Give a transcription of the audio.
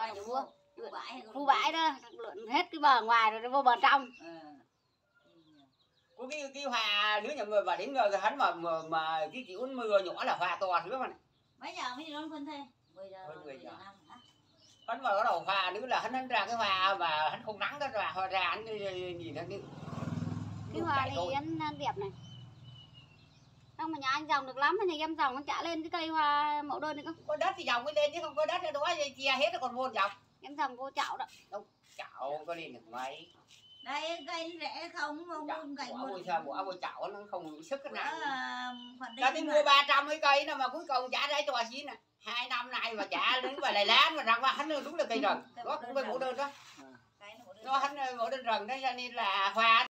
Qua nhà vua. Khu bãi đó, lượn hết cái bờ ngoài rồi nó vô bờ trong. Có cái hoa đứa nhà mà đến rồi hắn mà cái kiểu mưa nhỏ là hoa to nữa mà này. Mấy giờ mới đi đón Vinh thế? 10 giờ. 10 giờ. Hắn mà bắt đầu hoa nữa là hắn ra cái hoa mà hắn không nắng đó là hoa ra hắn nhìn nó đi. Cái hoa này hắn đẹp này. Không mà nhà anh trồng được lắm, nhà em trồng nó chả lên cái cây hoa mẫu đơn này không? Có đất thì trồng mới lên chứ không có đất thì đó chia hết rồi còn muôn trồng. Em trồng cô chảo đó. Đâu, chảo có lên được mấy. Đây cây rẻ không buông cành một. Sao bỏ chảo nó không sức cái nào. Ra đi mua 300 cái cây nó mà cuối cùng chả ra cho xí nè. 2 năm nay mà chả đến và lại lá mà rằng mà hắn đúng là cây rừng. Đó cũng phải mẫu đơn đó. Nó hắn mẫu đơn rừng đấy cho nên là hoa